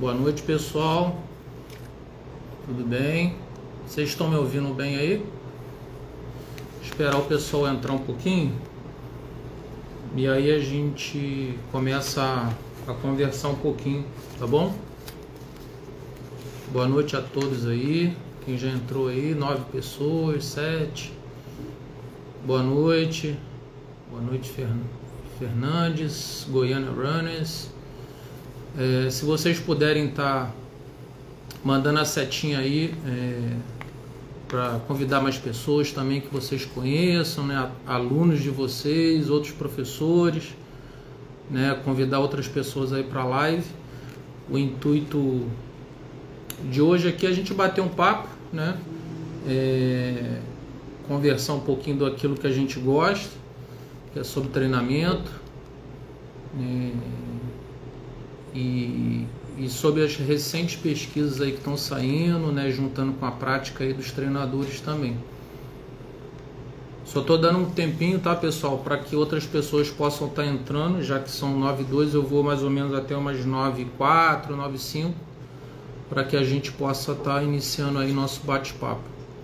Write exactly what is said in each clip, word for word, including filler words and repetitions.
Boa noite, pessoal. Tudo bem? Vocês estão me ouvindo bem aí? Esperar o pessoal entrar um pouquinho e aí a gente começa a, a conversar um pouquinho, tá bom? Boa noite a todos aí. Quem já entrou aí, nove pessoas, sete. Boa noite. Boa noite, Fernandes, Goiânia Runners. É, se vocês puderem estar tá mandando a setinha aí é, para convidar mais pessoas também que vocês conheçam, né? Alunos de vocês, outros professores, né? Convidar outras pessoas aí para a live. O intuito de hoje aqui é a gente bater um papo, né? É, conversar um pouquinho daquilo que a gente gosta, que é sobre treinamento, é, e, e sobre as recentes pesquisas aí que estão saindo, né, juntando com a prática aí dos treinadores também. Só estou dando um tempinho, tá, pessoal, para que outras pessoas possam estar entrando, já que são nove e dois, eu vou mais ou menos até umas nove e quatro, nove e cinco, para que a gente possa estar iniciando aí nosso bate-papo.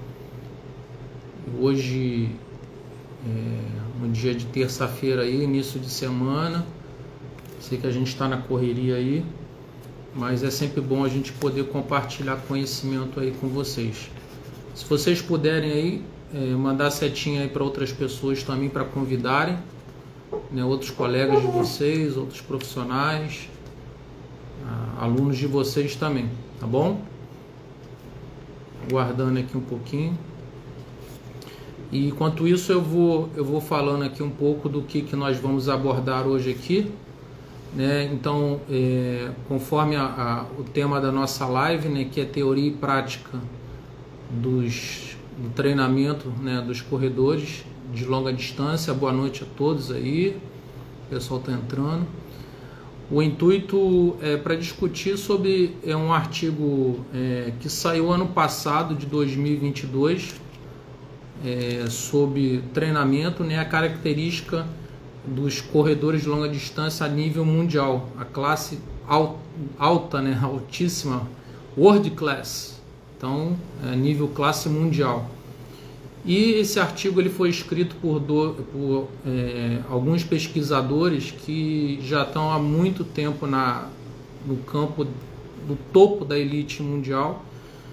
Hoje é um dia de terça-feira aí, início de semana. Sei que a gente está na correria aí, mas é sempre bom a gente poder compartilhar conhecimento aí com vocês. Se vocês puderem aí é, mandar setinha aí para outras pessoas também, para convidarem, né, outros colegas de vocês, outros profissionais, ah, alunos de vocês também, tá bom? Aguardando aqui um pouquinho. E enquanto isso eu vou, eu vou falando aqui um pouco do que, que nós vamos abordar hoje aqui, né? Então, é, conforme a, a, o tema da nossa live, né, que é teoria e prática dos, do treinamento, né, dos corredores de longa distância. Boa noite a todos aí, o pessoal está entrando. O intuito é para discutir sobre é um artigo é, que saiu ano passado, de dois mil e vinte e dois, É, sobre treinamento, né, a característica dos corredores de longa distância a nível mundial, a classe alta, né, altíssima, world class, então é nível classe mundial. E esse artigo ele foi escrito por, do, por é, alguns pesquisadores que já estão há muito tempo na, no campo do topo da elite mundial,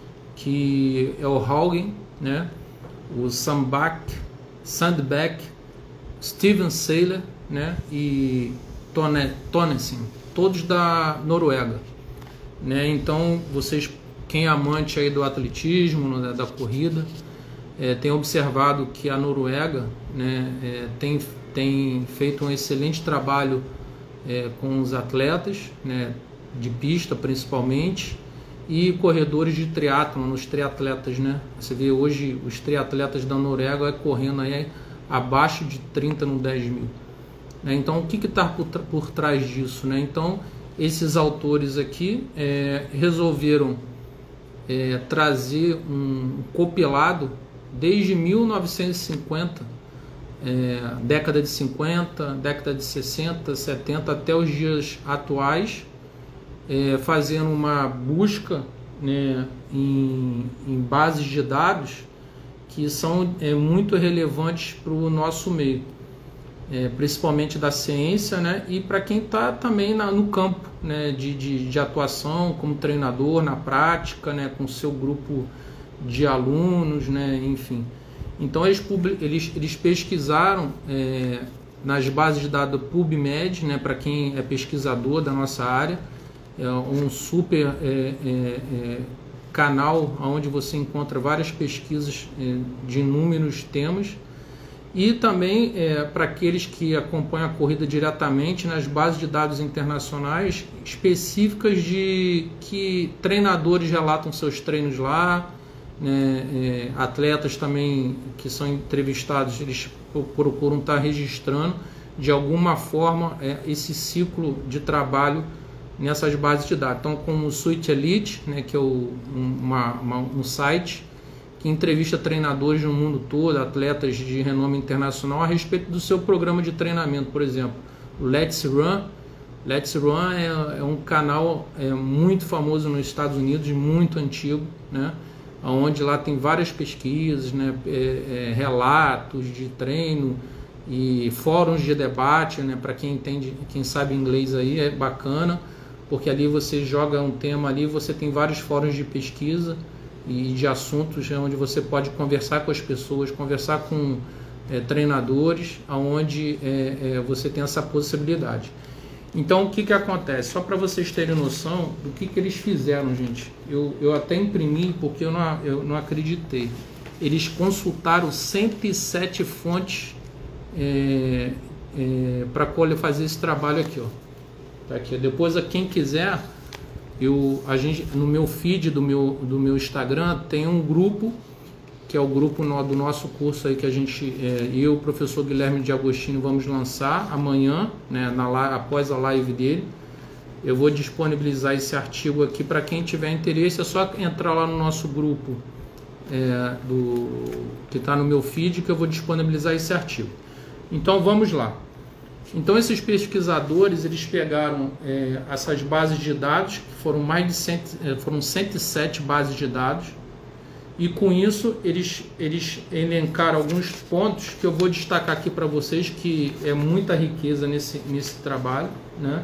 que é o Haugen, né, o Sandbach, Sandbeck, Steven Seiler, né, e Tonnesen, todos da Noruega, né? Então vocês, quem é amante aí do atletismo, né, da corrida, é, tem observado que a Noruega, né, é, tem, tem feito um excelente trabalho é, com os atletas, né, de pista principalmente, e corredores de triatlon, os triatletas, né? Você vê hoje os triatletas da Noruega correndo aí abaixo de trinta no dez mil. Né? Então, o que está por, por trás disso? Né? Então, esses autores aqui é, resolveram é, trazer um compilado desde mil novecentos e cinquenta, é, década de cinquenta, década de sessenta, setenta, até os dias atuais, É, fazendo uma busca, né, em, em bases de dados que são é, muito relevantes para o nosso meio, é, principalmente da ciência, né, e para quem está também na, no campo, né, de, de, de atuação como treinador, na prática, né, com seu grupo de alunos, né, enfim. Então eles, eles, eles pesquisaram é, nas bases de dados PubMed, né, para quem é pesquisador da nossa área. É um super é, é, é, canal onde você encontra várias pesquisas é, de inúmeros temas, e também é, para aqueles que acompanham a corrida diretamente, nas bases de dados internacionais específicas de que treinadores relatam seus treinos lá, né, é, atletas também que são entrevistados, eles procuram estar registrando de alguma forma é, esse ciclo de trabalho nessas bases de dados. Então, como o Suite Elite, né, que é o, uma, uma, um site que entrevista treinadores no mundo todo, atletas de renome internacional, a respeito do seu programa de treinamento. Por exemplo, o Let's Run, Let's Run é, é um canal é, muito famoso nos Estados Unidos, muito antigo, né? Onde lá tem várias pesquisas, né? É, é, relatos de treino e fóruns de debate, né? Para quem entende, quem sabe inglês aí, é bacana, porque ali você joga um tema ali, você tem vários fóruns de pesquisa e de assuntos onde você pode conversar com as pessoas, conversar com é, treinadores, aonde é, é, você tem essa possibilidade. Então, o que que acontece? Só para vocês terem noção do que que eles fizeram, gente. Eu, eu até imprimi porque eu não, eu não acreditei. Eles consultaram cento e sete fontes é, é, para fazer esse trabalho aqui, ó. Tá aqui. Depois, a quem quiser, eu, a gente, no meu feed do meu, do meu Instagram tem um grupo, que é o grupo no, do nosso curso aí que a gente, é, eu e o professor Guilherme de Agostinho vamos lançar amanhã, né, na, após a live dele. Eu vou disponibilizar esse artigo aqui para quem tiver interesse, é só entrar lá no nosso grupo é, do, que está no meu feed, que eu vou disponibilizar esse artigo. Então vamos lá. Então esses pesquisadores, eles pegaram é, essas bases de dados, que foram mais de cem, foram cento e sete bases de dados, e com isso eles, eles elencaram alguns pontos que eu vou destacar aqui para vocês, que é muita riqueza nesse, nesse trabalho, né?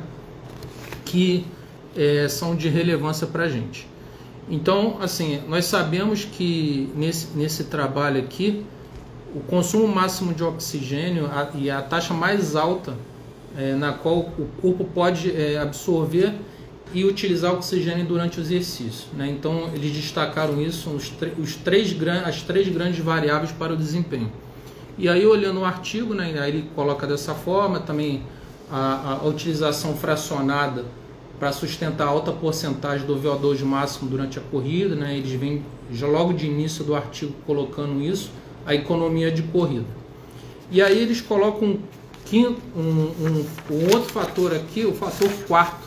Que é, são de relevância para a gente. Então, assim, nós sabemos que nesse, nesse trabalho aqui, o consumo máximo de oxigênio a, e a taxa mais alta é, na qual o corpo pode é, absorver e utilizar oxigênio durante o exercício, né? Então eles destacaram isso, os, os três, as três grandes variáveis para o desempenho. E aí, olhando o artigo, né, aí ele coloca dessa forma também a, a utilização fracionada para sustentar alta porcentagem do V O dois máximo durante a corrida, né? Eles vêm já logo de início do artigo colocando isso, a economia de corrida. E aí eles colocam um, quinto, um, um, um outro fator aqui, o fator quarto,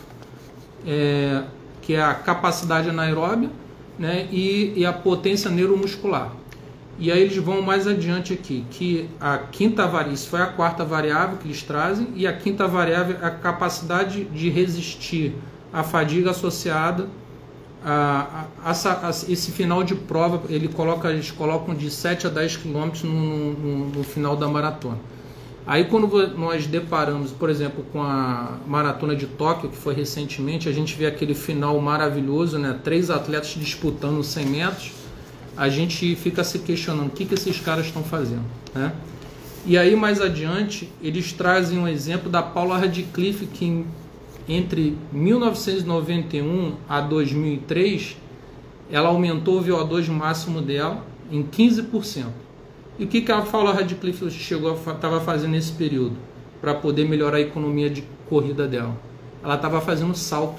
É, que é a capacidade anaeróbia, né, e, e a potência neuromuscular. E aí eles vão mais adiante aqui, que a quinta variável, isso foi a quarta variável que eles trazem, e a quinta variável é a capacidade de resistir à fadiga associada a, a, a, a esse final de prova. Ele coloca, eles colocam de sete a dez quilômetros no, no, no final da maratona. Aí quando nós deparamos, por exemplo, com a Maratona de Tóquio, que foi recentemente, a gente vê aquele final maravilhoso, né? Três atletas disputando cem metros, a gente fica se questionando o que, que esses caras estão fazendo, né? E aí mais adiante, eles trazem um exemplo da Paula Radcliffe, que entre mil novecentos e noventa e um a dois mil e três, ela aumentou o V O dois máximo dela em quinze por cento. E o que, que a Paula Radcliffe chegou estava fazendo nesse período para poder melhorar a economia de corrida dela? Ela estava fazendo saltos,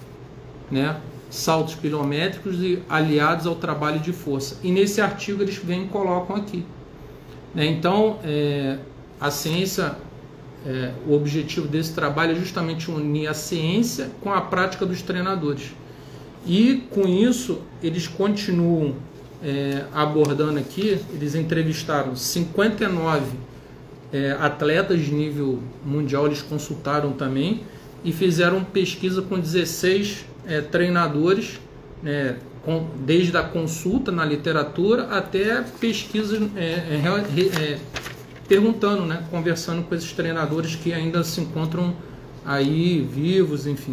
né? Saltos quilométricos e aliados ao trabalho de força. E nesse artigo eles vêm e colocam aqui, né? Então, é, a ciência, é, o objetivo desse trabalho é justamente unir a ciência com a prática dos treinadores. E com isso eles continuam É, abordando aqui. Eles entrevistaram cinquenta e nove é, atletas de nível mundial, eles consultaram também e fizeram pesquisa com dezesseis é, treinadores, né, com, desde a consulta na literatura até pesquisa é, é, é, perguntando, né, conversando com esses treinadores que ainda se encontram aí vivos, enfim.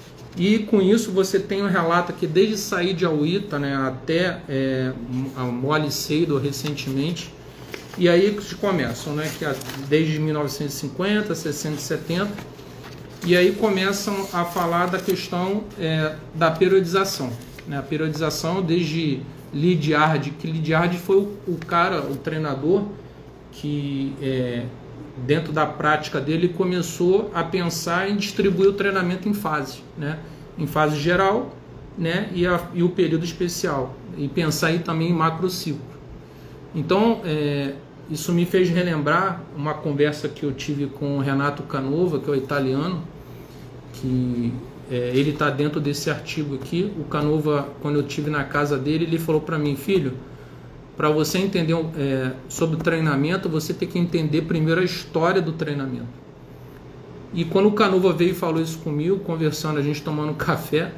E com isso você tem um relato que desde Said Al-Wita, né, até é, a Molly Seidel recentemente, e aí eles começam, né, que desde mil novecentos e cinquenta, sessenta e setenta, e aí começam a falar da questão é, da periodização, né, a periodização desde Lydiard, que Lydiard foi o, o cara, o treinador que é, dentro da prática dele começou a pensar em distribuir o treinamento em fase, né? Em fase geral, né? e, a, e o período especial, e pensar aí também em macrociclo. Então, é, isso me fez relembrar uma conversa que eu tive com o Renato Canova, que é o italiano, que é, ele está dentro desse artigo aqui. O Canova, quando eu estive na casa dele, ele falou para mim: filho, para você entender é, sobre o treinamento, você tem que entender primeiro a história do treinamento. E quando o Canova veio e falou isso comigo, conversando, a gente tomando café,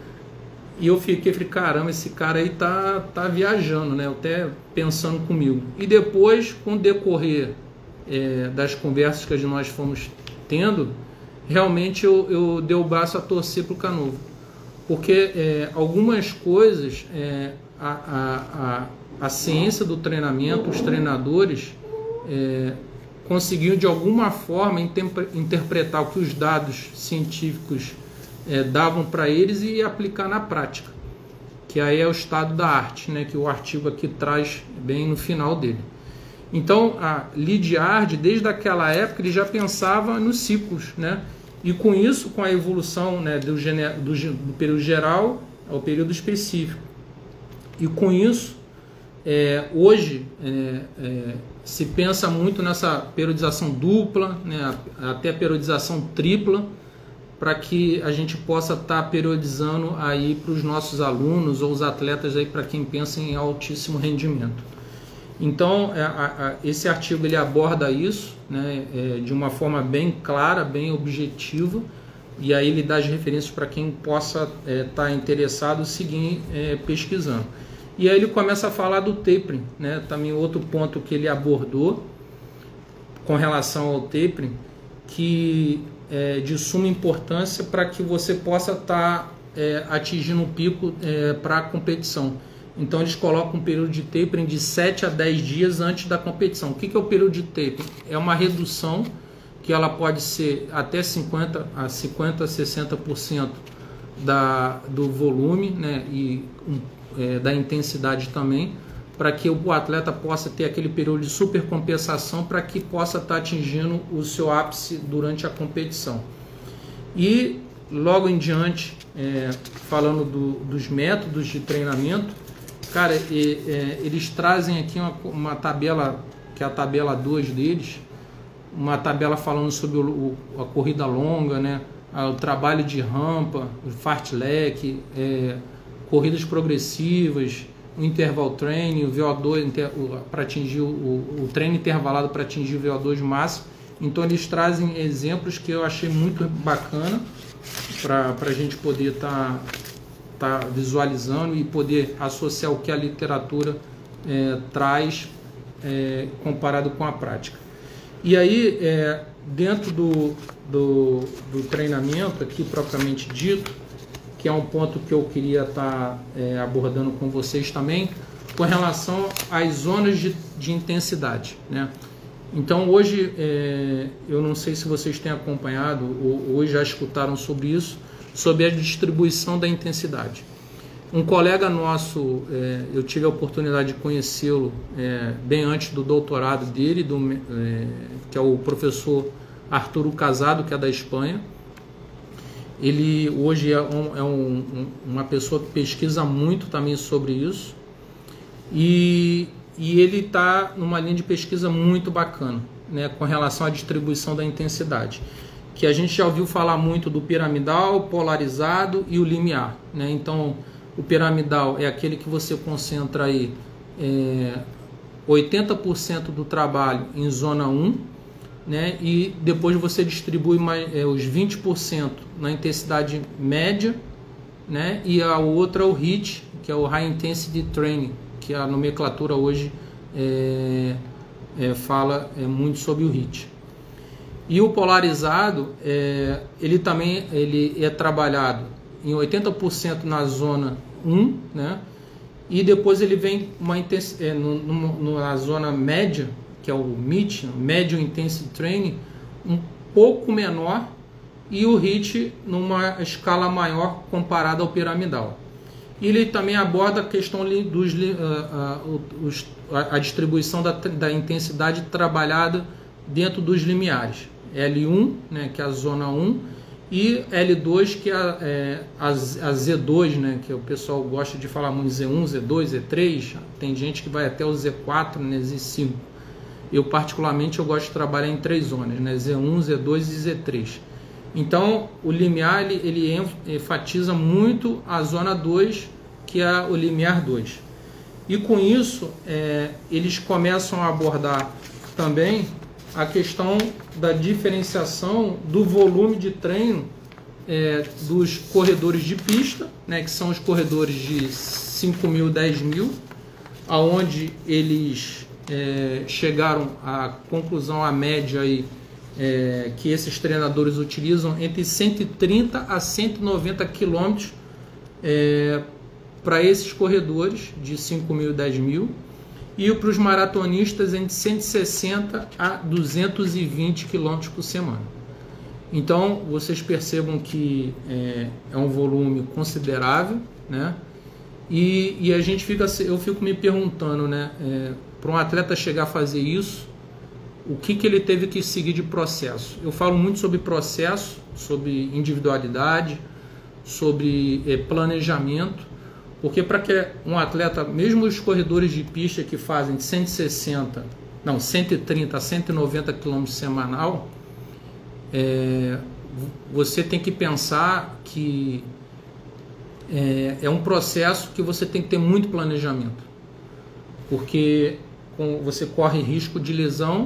e eu fiquei, falei, caramba, esse cara aí tá, tá viajando, né? Até pensando comigo. E depois, com o decorrer é, das conversas que nós fomos tendo, realmente eu, eu dei o braço a torcer pro Canova. Porque é, algumas coisas, é, a, a, a, a ciência do treinamento, os treinadores é, conseguiam de alguma forma interpretar o que os dados científicos é, davam para eles e aplicar na prática, que aí é o estado da arte, né, que o artigo aqui traz bem no final dele. Então, a Lydiard, desde aquela época, ele já pensava nos ciclos, né? E com isso, com a evolução, né, do, do, do período geral ao período específico. E com isso, é, hoje, é, é, se pensa muito nessa periodização dupla, né, até a periodização tripla, para que a gente possa estar tá periodizando aí para os nossos alunos ou os atletas aí, para quem pensa em altíssimo rendimento. Então, a, a, esse artigo ele aborda isso, né, é, de uma forma bem clara, bem objetiva, e aí ele dá as referências para quem possa estar é, tá interessado seguir é, pesquisando. E aí ele começa a falar do tapering, né, também outro ponto que ele abordou com relação ao tapering, que é de suma importância para que você possa estar tá, é, atingindo um pico é, para a competição. Então eles colocam um período de tapering de sete a dez dias antes da competição. O que é o período de tapering? É uma redução que ela pode ser até cinquenta a sessenta por cento da, do volume, né, e um, é, da intensidade também, para que o atleta possa ter aquele período de supercompensação para que possa estar atingindo o seu ápice durante a competição. E logo em diante, é, falando do, dos métodos de treinamento, cara, e, é, eles trazem aqui uma, uma tabela, que é a tabela dois deles, uma tabela falando sobre o, o, a corrida longa, né, o trabalho de rampa, o fartlek, é, corridas progressivas, o interval training, o V O dois para atingir o, o treino intervalado para atingir o V O dois máximo. Então eles trazem exemplos que eu achei muito bacana para a gente poder estar tá, tá visualizando e poder associar o que a literatura é, traz é, comparado com a prática. E aí, é, dentro do, do, do treinamento aqui propriamente dito, que é um ponto que eu queria estar é, abordando com vocês também, com relação às zonas de, de intensidade, né? Então hoje, é, eu não sei se vocês têm acompanhado ou hoje já escutaram sobre isso, sobre a distribuição da intensidade. Um colega nosso, é, eu tive a oportunidade de conhecê-lo é, bem antes do doutorado dele, do, é, que é o professor Arturo Casado, que é da Espanha. Ele hoje é, um, é um, uma pessoa que pesquisa muito também sobre isso, e, e ele está numa linha de pesquisa muito bacana, né, com relação à distribuição da intensidade, que a gente já ouviu falar muito do piramidal, polarizado e o limiar, né? Então, o piramidal é aquele que você concentra aí é, oitenta por cento do trabalho em zona um, né, e depois você distribui mais, é, os vinte por cento na intensidade média, né, e a outra é o H I I T, que é o High Intensity Training, que a nomenclatura hoje é, é, fala é, muito sobre o H I I T. E o polarizado, é, ele também ele é trabalhado em oitenta por cento na zona um, né, e depois ele vem uma intens, é, no, no, na zona média, que é o M I T, Medium Intensity Training, um pouco menor, e o H I I T numa escala maior comparada ao piramidal. E ele também aborda a questão dos, uh, uh, os, a distribuição da, da intensidade trabalhada dentro dos limiares. L um, né, que é a zona um, e L dois, que é a, é, a, a Z dois, né, que o pessoal gosta de falar muito Z um, Z dois, Z três, tem gente que vai até o Z quatro, né, Z cinco. Eu, particularmente, eu gosto de trabalhar em três zonas, né? Z um, Z dois e Z três. Então, o limiar, ele, ele enfatiza muito a zona dois, que é o limiar dois. E com isso, é, eles começam a abordar também a questão da diferenciação do volume de treino é, dos corredores de pista, né, que são os corredores de cinco mil, dez mil, aonde eles é, chegaram à conclusão, à média aí, é, que esses treinadores utilizam entre cento e trinta a cento e noventa quilômetros é, para esses corredores de cinco mil e dez mil, e para os maratonistas entre cento e sessenta a duzentos e vinte quilômetros por semana. Então vocês percebam que é, é um volume considerável, né? E, e a gente fica, eu fico me perguntando, né? É, para um atleta chegar a fazer isso, o que, que ele teve que seguir de processo? Eu falo muito sobre processo, sobre individualidade, sobre é, planejamento, porque para que um atleta, mesmo os corredores de pista que fazem de cento e sessenta, não, cento e trinta a cento e noventa quilômetros semanal, é, você tem que pensar que é, é um processo que você tem que ter muito planejamento, porque com, você corre risco de lesão,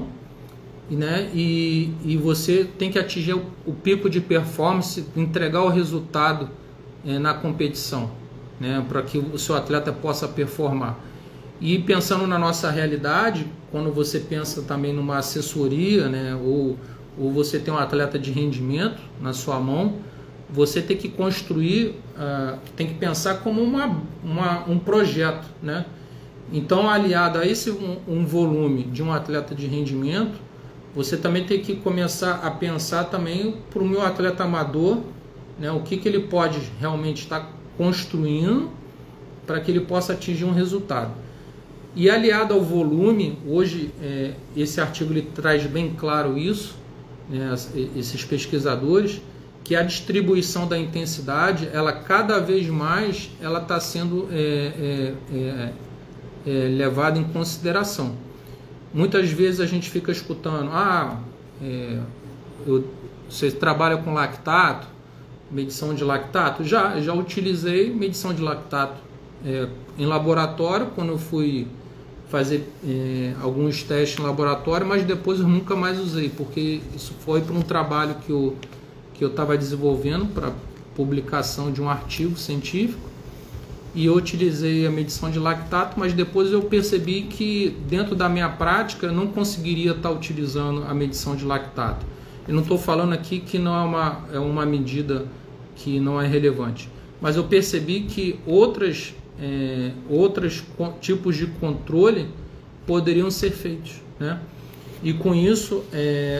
né, e, e você tem que atingir o, o pico de performance, entregar o resultado é, na competição, né, para que o seu atleta possa performar. E pensando na nossa realidade, quando você pensa também numa assessoria, né, ou, ou você tem um atleta de rendimento na sua mão, você tem que construir, uh, tem que pensar como uma, uma, um projeto, né? Então, aliado a esse um, um volume de um atleta de rendimento, você também tem que começar a pensar também para o meu atleta amador, né, o que, que ele pode realmente estar construindo para que ele possa atingir um resultado. E aliado ao volume, hoje é, esse artigo ele traz bem claro isso, né, esses pesquisadores, que a distribuição da intensidade, ela cada vez mais ela está sendo é, é, é, é, levada em consideração. Muitas vezes a gente fica escutando, ah, é, eu, você trabalha com lactato, medição de lactato? Já, já utilizei medição de lactato é, em laboratório, quando eu fui fazer é, alguns testes em laboratório, mas depois eu nunca mais usei, porque isso foi para um trabalho que eu que eu estava desenvolvendo para publicação de um artigo científico, e eu utilizei a medição de lactato, mas depois eu percebi que dentro da minha prática eu não conseguiria estar utilizando a medição de lactato. Eu não estou falando aqui que não é uma, é uma medida que não é relevante, mas eu percebi que outras, é, outros tipos de controle poderiam ser feitos, né? E com isso é,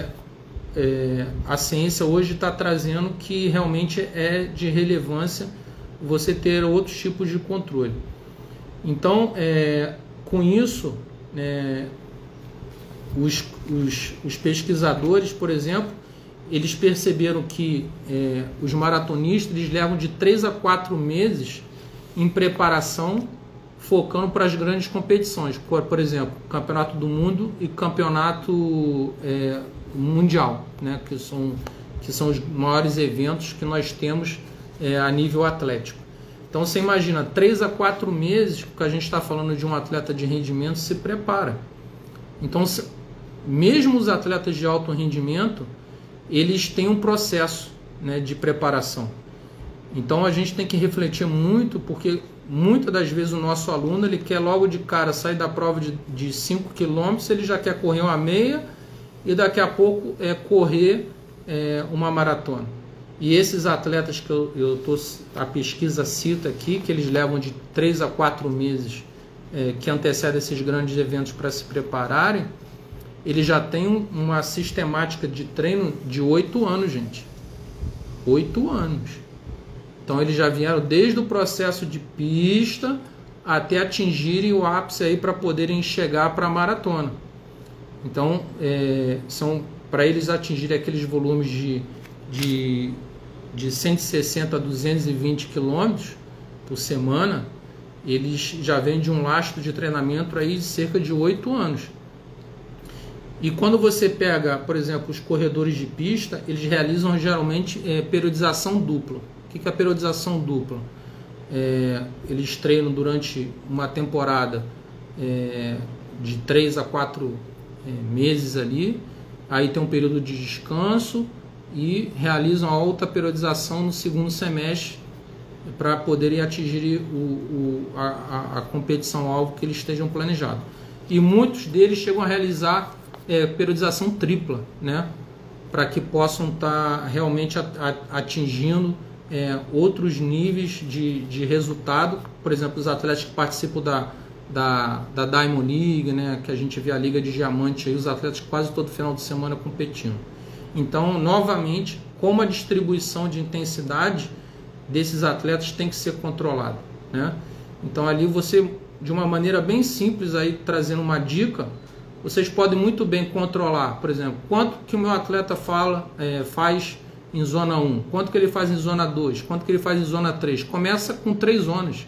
é, a ciência hoje está trazendo que realmente é de relevância você ter outros tipos de controle. Então, é, com isso, é, os, os, os pesquisadores, por exemplo, eles perceberam que é, os maratonistas eles levam de três a quatro meses em preparação, focando para as grandes competições, por exemplo, Campeonato do Mundo e Campeonato é, Mundial, né, que são, que são os maiores eventos que nós temos é, a nível atlético. Então você imagina, três a quatro meses, porque a gente está falando de um atleta de rendimento, se prepara. Então, se, mesmo os atletas de alto rendimento, eles têm um processo, né, de preparação. Então a gente tem que refletir muito, porque muitas das vezes o nosso aluno ele quer logo de cara sair da prova de, de cinco quilômetros, ele já quer correr uma meia e daqui a pouco é correr é, uma maratona. E esses atletas que eu, eu tô, a pesquisa cita aqui, que eles levam de três a quatro meses é, que antecedem esses grandes eventos para se prepararem, eles já têm uma sistemática de treino de oito anos, gente. Oito anos. Então eles já vieram desde o processo de pista até atingirem o ápice aí para poderem chegar para a maratona. Então, é, são para eles atingirem aqueles volumes de, de, de cento e sessenta a duzentos e vinte quilômetros por semana, eles já vêm de um lastro de treinamento aí de cerca de oito anos. E quando você pega, por exemplo, os corredores de pista, eles realizam geralmente é, periodização dupla. O que é a periodização dupla? É, eles treinam durante uma temporada é, de três a quatro é, meses ali, aí tem um período de descanso e realizam a alta periodização no segundo semestre para poderem atingir o, o, a, a competição-alvo que eles estejam planejados. E muitos deles chegam a realizar é, periodização tripla, né? Para que possam estar tá realmente atingindo é, outros níveis de, de resultado. Por exemplo, os atletas que participam da, da, da Diamond League, né? Que a gente vê a Liga de Diamante, aí, os atletas quase todo final de semana competindo. Então, novamente, como a distribuição de intensidade desses atletas tem que ser controlada, né? Então, ali você, de uma maneira bem simples, aí trazendo uma dica, vocês podem muito bem controlar, por exemplo, quanto que o meu atleta fala, é, faz em zona um, quanto que ele faz em zona dois, quanto que ele faz em zona três. Começa com três zonas.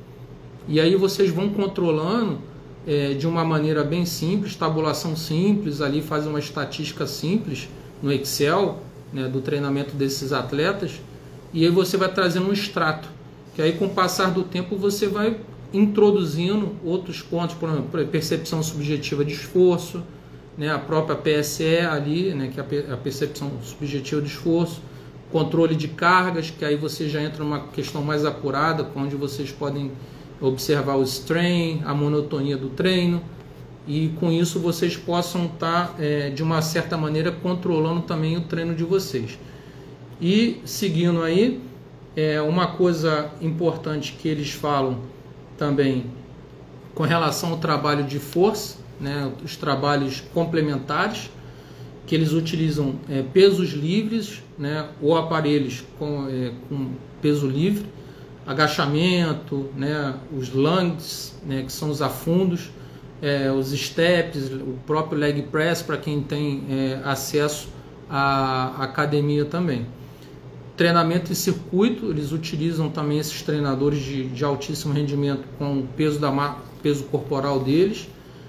E aí vocês vão controlando é, de uma maneira bem simples, tabulação simples, ali faz uma estatística simples no Excel, né, do treinamento desses atletas, e aí você vai trazendo um extrato, que aí com o passar do tempo você vai introduzindo outros pontos, por exemplo, percepção subjetiva de esforço, né, a própria P S E ali, né, que é a percepção subjetiva de esforço, controle de cargas, que aí você já entra numa questão mais apurada, onde vocês podem observar o strain, a monotonia do treino, e com isso vocês possam estar, é, de uma certa maneira, controlando também o treino de vocês. E seguindo aí, é, uma coisa importante que eles falam também com relação ao trabalho de força, né, os trabalhos complementares, que eles utilizam é, pesos livres, né, ou aparelhos com, é, com peso livre, agachamento, né, os lunges, né, que são os afundos, é, os steps, o próprio leg press para quem tem é, acesso à academia também. Treinamento em circuito, eles utilizam também esses treinadores de, de altíssimo rendimento com o peso, da, peso corporal deles.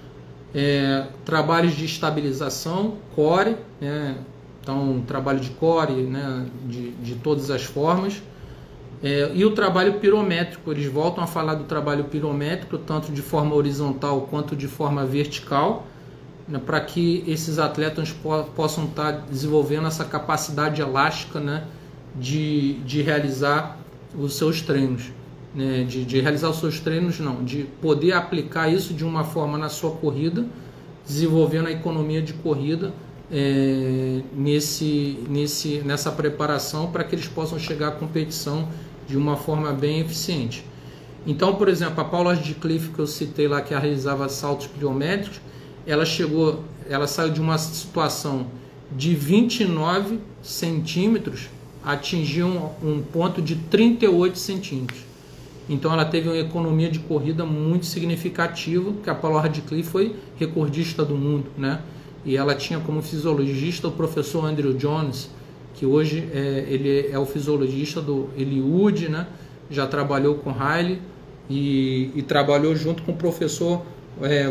É, trabalhos de estabilização, core, né? Então trabalho de core, né? de, de todas as formas. É, e o trabalho pirométrico, eles voltam a falar do trabalho pirométrico, tanto de forma horizontal quanto de forma vertical, né? Para que esses atletas po possam estar desenvolvendo essa capacidade elástica, né? De, de realizar os seus treinos, né? de, de realizar os seus treinos não, de poder aplicar isso de uma forma na sua corrida, desenvolvendo a economia de corrida é, nesse, nesse, nessa preparação para que eles possam chegar à competição de uma forma bem eficiente. Então, por exemplo, a Paula Radcliffe, que eu citei lá, que realizava saltos pliométricos, ela chegou, ela saiu de uma situação de vinte e nove centímetros, atingiu um, um ponto de trinta e oito centímetros. Então ela teve uma economia de corrida muito significativa, porque a Paula Radcliffe foi recordista do mundo, né? E ela tinha como fisiologista o professor Andrew Jones, que hoje é, ele é o fisiologista do Eliud, né? Já trabalhou com Haile e, e trabalhou junto com o professor é,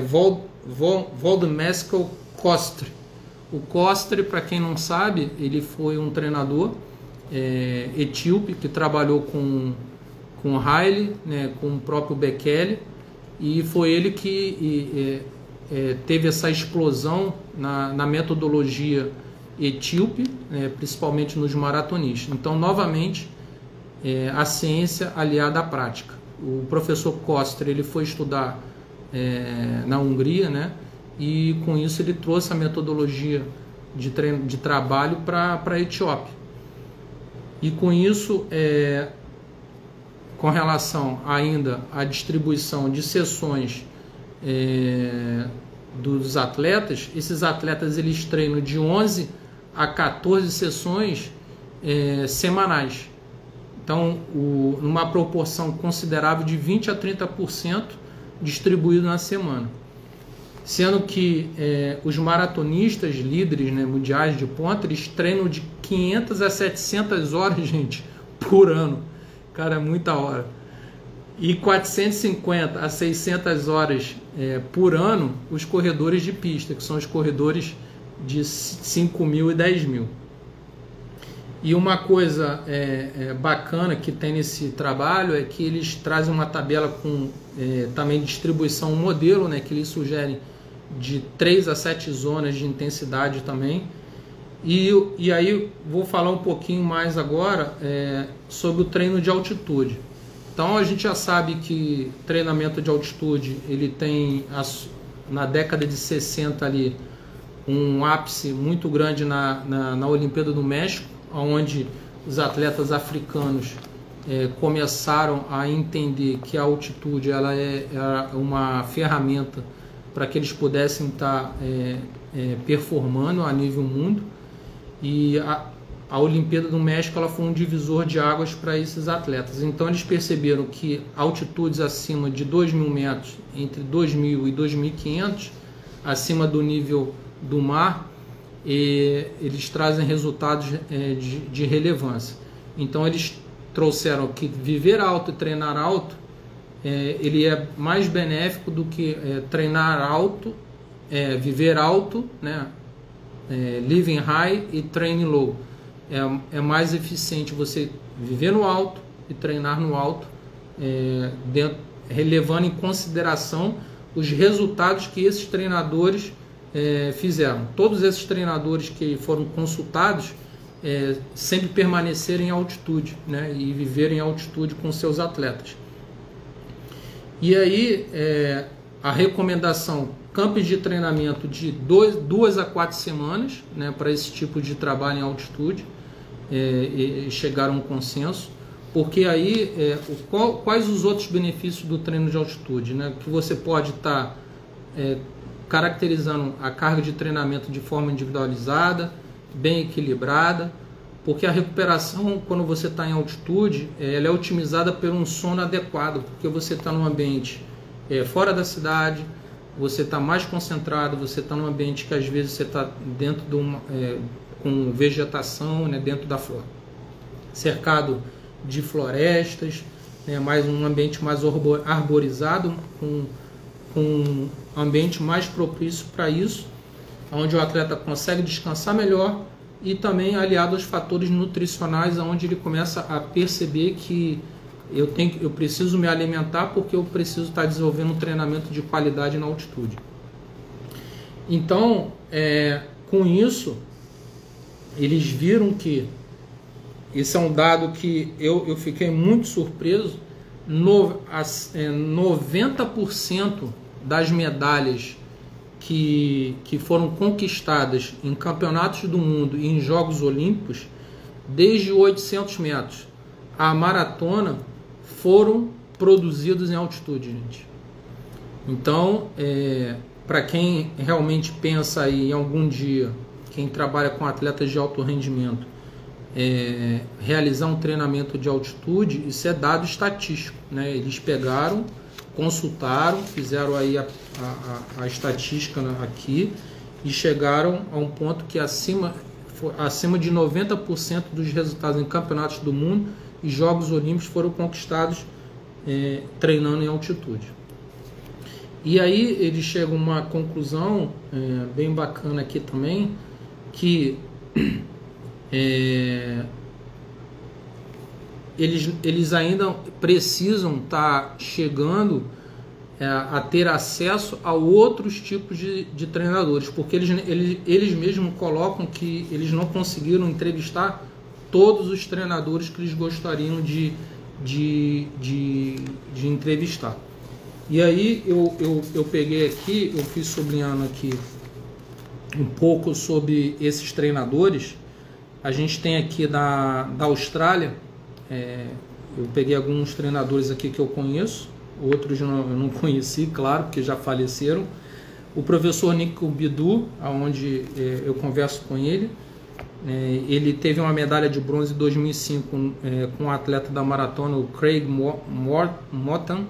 Waldemar Kostre. O Kostre, para quem não sabe, ele foi um treinador É, etíope que trabalhou com com Haile, né, com o próprio Bekele, e foi ele que e, é, teve essa explosão na, na metodologia etíope, né, principalmente nos maratonistas. Então, novamente, é, a ciência aliada à prática. O professor Kostre, ele foi estudar é, na Hungria, né, e com isso ele trouxe a metodologia de, treino, de trabalho para a Etiópia. E com isso, é, com relação ainda à distribuição de sessões é, dos atletas, esses atletas eles treinam de onze a quatorze sessões é, semanais. Então, o, numa proporção considerável de vinte a trinta por cento distribuído na semana. Sendo que é, os maratonistas líderes, né, mundiais de ponta, eles treinam de quinhentas a setecentas horas, gente, por ano. Cara, é muita hora. E quatrocentas e cinquenta a seiscentas horas é, por ano os corredores de pista, que são os corredores de cinco mil e dez mil. E uma coisa é, é, bacana que tem nesse trabalho é que eles trazem uma tabela com é, também distribuição, um modelo, né, que eles sugerem de três a sete zonas de intensidade também. E, e aí vou falar um pouquinho mais agora é, sobre o treino de altitude. Então a gente já sabe que treinamento de altitude ele tem as, na década de sessenta ali um ápice muito grande na, na, na Olimpíada do México, onde os atletas africanos é, começaram a entender que a altitude ela é, é uma ferramenta para que eles pudessem estar é, é, performando a nível mundo. E a, a Olimpíada do México ela foi um divisor de águas para esses atletas. Então eles perceberam que altitudes acima de dois mil metros, entre dois mil e dois mil e quinhentos, acima do nível do mar, e eles trazem resultados é, de, de relevância. Então eles trouxeram que viver alto e treinar alto é, ele é mais benéfico do que é, treinar alto, é, viver alto, né? É, living high e training low. É, é mais eficiente você viver no alto e treinar no alto, é, dentro, levando em consideração os resultados que esses treinadores é, fizeram. Todos esses treinadores que foram consultados é, sempre permaneceram em altitude, né, e viverem em altitude com seus atletas. E aí é, a recomendação, campos de treinamento de dois, duas a quatro semanas, né, para esse tipo de trabalho em altitude, é, e chegaram a um consenso, porque aí é, o, qual, quais os outros benefícios do treino de altitude, né, que você pode estar tá, é, caracterizando a carga de treinamento de forma individualizada, bem equilibrada, porque a recuperação, quando você está em altitude, ela é otimizada por um sono adequado, porque você está num ambiente é, fora da cidade, você está mais concentrado, você está num ambiente que às vezes você está dentro de uma, é, com vegetação, né, dentro da flora, cercado de florestas, né, mais um ambiente mais arborizado, com, com um ambiente mais propício para isso, onde o atleta consegue descansar melhor e também aliado aos fatores nutricionais, onde ele começa a perceber que eu, tenho, eu preciso me alimentar porque eu preciso estar desenvolvendo um treinamento de qualidade na altitude. Então, é, com isso, eles viram que, esse é um dado que eu, eu fiquei muito surpreso, no, as, é, noventa por cento das medalhas que, que foram conquistadas em campeonatos do mundo e em Jogos Olímpicos, desde oitocentos metros a maratona, foram produzidos em altitude, gente. Então, é, para quem realmente pensa aí em algum dia, quem trabalha com atletas de alto rendimento, é, realizar um treinamento de altitude, isso é dado estatístico, né? Eles pegaram, consultaram, fizeram aí a, a, a estatística aqui e chegaram a um ponto que acima, acima de noventa por cento dos resultados em campeonatos do mundo e Jogos Olímpicos foram conquistados é, treinando em altitude. E aí eles chegam a uma conclusão é, bem bacana aqui também, que é, eles, eles ainda precisam estar chegando é, a ter acesso a outros tipos de, de treinadores, porque eles, eles, eles mesmos colocam que eles não conseguiram entrevistar todos os treinadores que eles gostariam de, de, de, de entrevistar. E aí eu, eu, eu peguei aqui, eu fui sublinhando aqui um pouco sobre esses treinadores. A gente tem aqui da, da Austrália, é, eu peguei alguns treinadores aqui que eu conheço, outros não, eu não conheci, claro, porque já faleceram. O professor Nico Bidu, onde é, eu converso com ele, é, ele teve uma medalha de bronze em dois mil e cinco é, com o atleta da maratona, o Craig Mottan.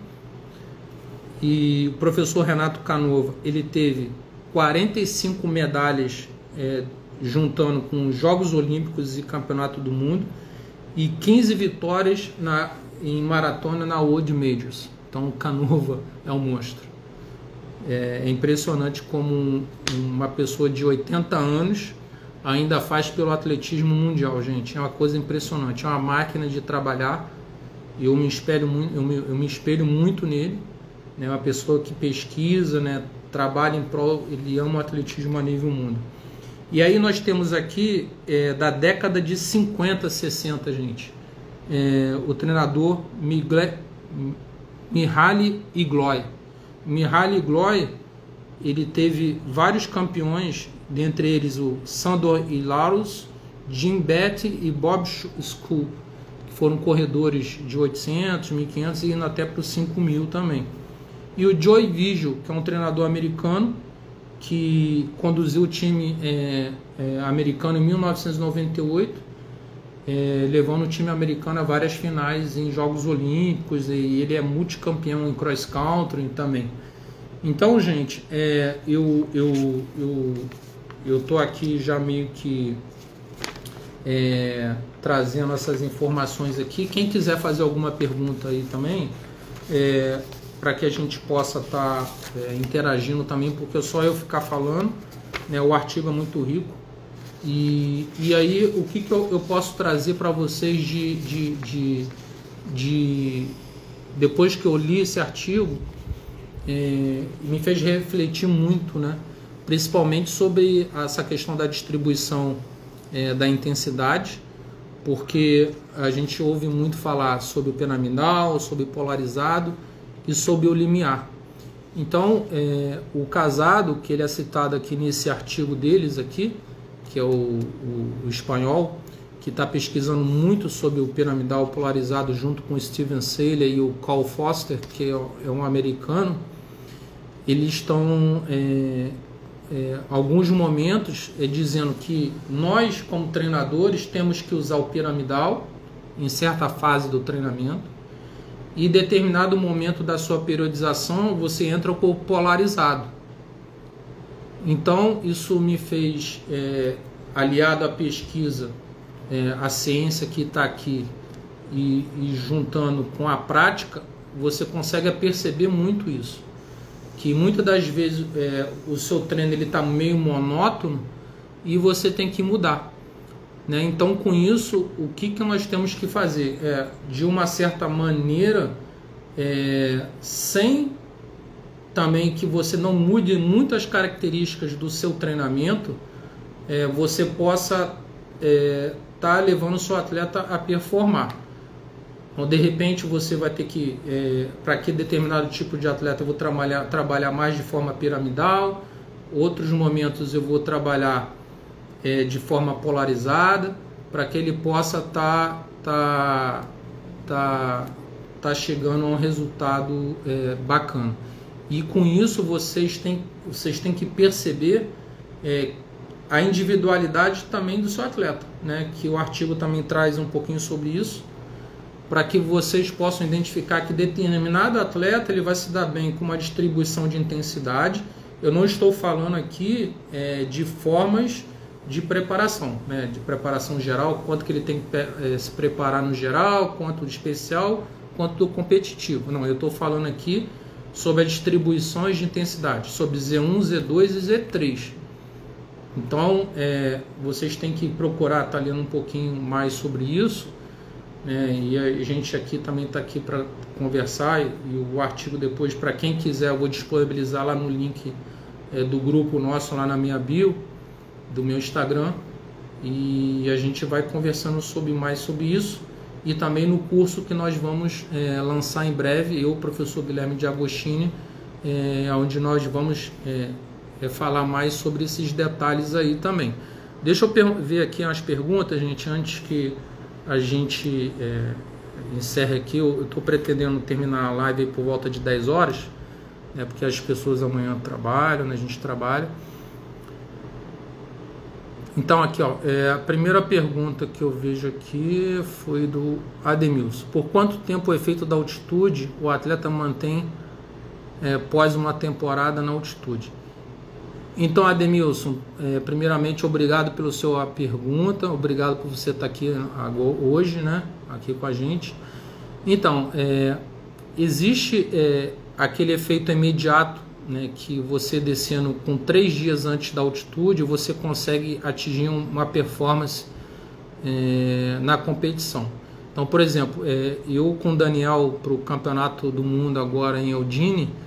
E o professor Renato Canova, ele teve quarenta e cinco medalhas é, juntando com Jogos Olímpicos e Campeonato do Mundo e quinze vitórias na, em maratona na World Majors. Então o Canova é um monstro. É, é impressionante como um, uma pessoa de oitenta anos ainda faz pelo atletismo mundial, gente. É uma coisa impressionante, é uma máquina de trabalhar. Eu me espelho muito, eu me, eu me espelho muito nele. É uma pessoa que pesquisa, né, trabalha em prol, ele ama o atletismo a nível mundo. E aí nós temos aqui, é, da década de cinquenta, sessenta, gente, é, o treinador Migle, Mihaly Igloi. Mihaly Igloi, ele teve vários campeões, dentre eles o Sandor Ilaros, Jim Betty e Bob School, que foram corredores de oitocentos, mil e quinhentos e indo até para os cinco mil também. E o Joe Vigil, que é um treinador americano, que conduziu o time é, é, americano em mil novecentos e noventa e oito, é, levando o time americano a várias finais em Jogos Olímpicos, e ele é multicampeão em cross country também. Então, gente, é, eu eu eu eu tô aqui já meio que é, trazendo essas informações aqui. Quem quiser fazer alguma pergunta aí também, é, para que a gente possa estar tá, é, interagindo também, porque só eu ficar falando, né, o artigo é muito rico. E, e aí, o que, que eu, eu posso trazer para vocês de, de, de, de... Depois que eu li esse artigo, é, me fez refletir muito, né, principalmente sobre essa questão da distribuição é, da intensidade, porque a gente ouve muito falar sobre o piramidal, sobre polarizado e sobre o limiar. Então, é, o Casado, que ele é citado aqui nesse artigo deles aqui, que é o, o, o espanhol, que está pesquisando muito sobre o piramidal polarizado junto com o Steven Seiler e o Carl Foster, que é, é um americano, eles estão, é, é, alguns momentos, é, dizendo que nós, como treinadores, temos que usar o piramidal em certa fase do treinamento, e em determinado momento da sua periodização você entra com o polarizado. Então isso me fez, é, aliado à pesquisa, é, a ciência que está aqui e, e juntando com a prática, você consegue perceber muito isso, que muitas das vezes é, o seu treino ele está meio monótono e você tem que mudar. Né? Então, com isso, o que, que nós temos que fazer? É, de uma certa maneira, é, sem também que você não mude muitas características do seu treinamento, é, você possa estar é, tá levando o seu atleta a performar. Então, de repente, você vai ter que, é, para que determinado tipo de atleta eu vou trabalhar, trabalhar mais de forma piramidal, outros momentos eu vou trabalhar É, de forma polarizada, para que ele possa estar tá, tá, tá, tá chegando a um resultado é, bacana. E com isso vocês têm, vocês têm que perceber é, a individualidade também do seu atleta, né? Que o artigo também traz um pouquinho sobre isso, para que vocês possam identificar que determinado atleta ele vai se dar bem com uma distribuição de intensidade. Eu não estou falando aqui é, de formas de preparação, né? De preparação geral, quanto que ele tem que é, se preparar no geral, quanto do especial, quanto do competitivo. Não, eu estou falando aqui sobre as distribuições de intensidade, sobre Z um, Z dois e Z três. Então, é, vocês têm que procurar estar tá lendo um pouquinho mais sobre isso, né? E a gente aqui também está aqui para conversar, e, e o artigo depois, para quem quiser, eu vou disponibilizar lá no link é, do grupo nosso, lá na minha bio, do meu Instagram, e a gente vai conversando sobre mais sobre isso, e também no curso que nós vamos é, lançar em breve, eu, professor Guilherme de Agostini, é, onde nós vamos é, é, falar mais sobre esses detalhes aí também. Deixa eu ver aqui as perguntas, gente, antes que a gente é, encerre aqui. Eu estou pretendendo terminar a live por volta de dez horas, né, porque as pessoas amanhã trabalham, né, a gente trabalha. Então aqui, ó, é, a primeira pergunta que eu vejo aqui foi do Ademilson. Por quanto tempo o efeito da altitude o atleta mantém é, após uma temporada na altitude? Então, Ademilson, é, primeiramente, obrigado pela sua pergunta, obrigado por você estar aqui hoje, né, aqui com a gente. Então, é, existe é, aquele efeito imediato, né, que você descendo com três dias antes da altitude, você consegue atingir uma performance é, na competição. Então, por exemplo, é, eu com o Daniel para o Campeonato do Mundo agora em Eldine,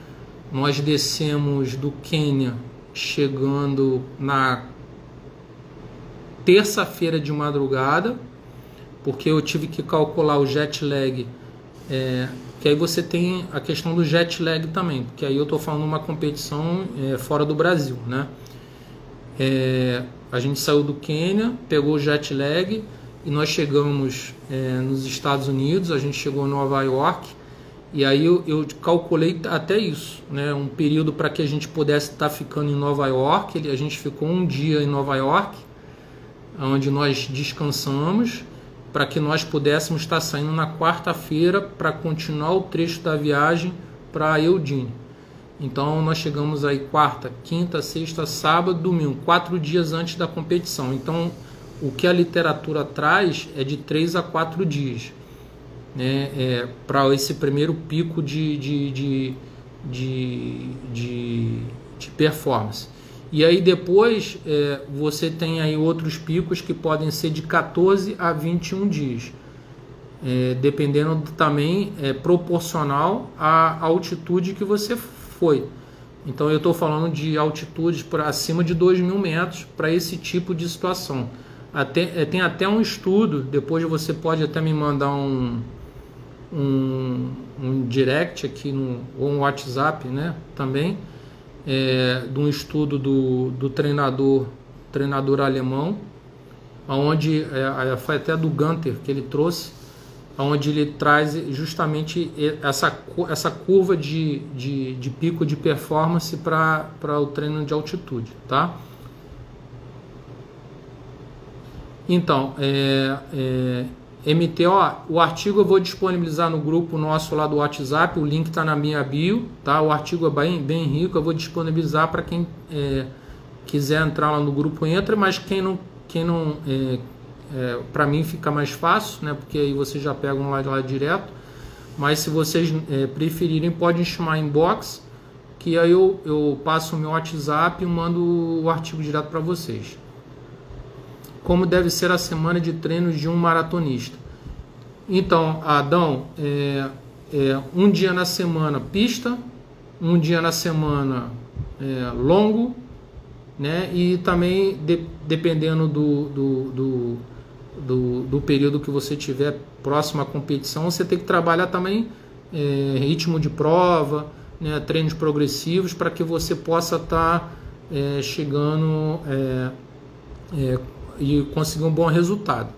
nós descemos do Quênia chegando na terça-feira de madrugada, porque eu tive que calcular o jet lag, é, que aí você tem a questão do jet lag também, porque aí eu estou falando de uma competição é, fora do Brasil, né? É, a gente saiu do Quênia, pegou o jet lag e nós chegamos é, nos Estados Unidos, a gente chegou em Nova York, e aí eu, eu calculei até isso, né? Um período para que a gente pudesse estar ficando em Nova York. A gente ficou um dia em Nova York, onde nós descansamos, para que nós pudéssemos estar saindo na quarta-feira para continuar o trecho da viagem para Eugene. Então nós chegamos aí quarta, quinta, sexta, sábado, domingo, quatro dias antes da competição. Então o que a literatura traz é de três a quatro dias, né, é, para esse primeiro pico de, de, de, de, de, de performance. E aí depois é, você tem aí outros picos que podem ser de quatorze a vinte e um dias, é, dependendo também, é proporcional à altitude que você foi. Então eu estou falando de altitudes por acima de dois mil metros para esse tipo de situação. Até, é, tem até um estudo, depois você pode até me mandar um, um, um direct aqui no, ou um WhatsApp, né, também, é, de um estudo do, do treinador, treinador alemão, onde é, foi até do Gunter que ele trouxe, onde ele traz justamente essa, essa curva de, de, de pico de performance para o treino de altitude, tá? Então, é, é, M T O, o artigo eu vou disponibilizar no grupo nosso lá do WhatsApp, o link está na minha bio, tá? O artigo é bem, bem rico, eu vou disponibilizar para quem é, quiser entrar lá no grupo, entra, mas quem não, quem não é, é, para mim fica mais fácil, né? Porque aí vocês já pegam lá, lá direto, mas se vocês é, preferirem, podem chamar inbox, que aí eu, eu passo o meu WhatsApp e mando o artigo direto para vocês. Como deve ser a semana de treinos de um maratonista? Então, Adão, é, é um dia na semana pista, um dia na semana é, longo, né? E também de, dependendo do, do, do, do, do período que você tiver próximo à competição, você tem que trabalhar também é, ritmo de prova, né? Treinos progressivos, para que você possa estar tá, é, chegando é, é, e conseguir um bom resultado.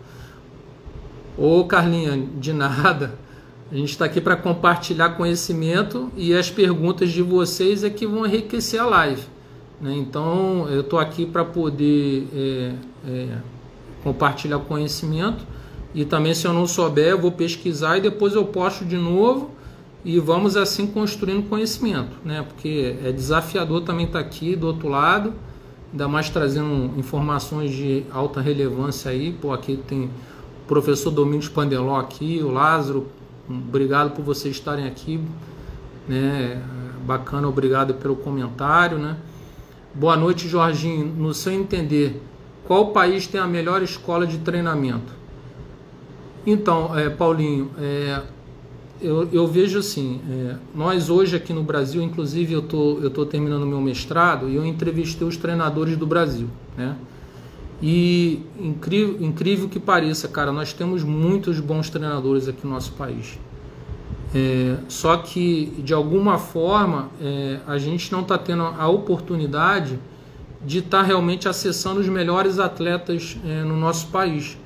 Ô Carlinha, de nada, a gente está aqui para compartilhar conhecimento e as perguntas de vocês é que vão enriquecer a live, né? Então eu estou aqui para poder é, é, compartilhar conhecimento, e também, se eu não souber, eu vou pesquisar e depois eu posto de novo, e vamos assim construindo conhecimento, né? Porque é desafiador também estar aqui do outro lado, ainda mais trazendo informações de alta relevância aí. Pô, aqui tem o professor Domingos Pandeló aqui, o Lázaro, obrigado por vocês estarem aqui, né? Bacana, obrigado pelo comentário, né? Boa noite, Jorginho. No seu entender, qual país tem a melhor escola de treinamento? Então, é, Paulinho, é, eu, eu vejo assim, é, nós hoje aqui no Brasil, inclusive eu tô, eu tô terminando meu mestrado e eu entrevistei os treinadores do Brasil, né? E incrível, incrível que pareça, cara, nós temos muitos bons treinadores aqui no nosso país. É, só que de alguma forma é, a gente não está tendo a oportunidade de estar tá realmente acessando os melhores atletas é, no nosso país.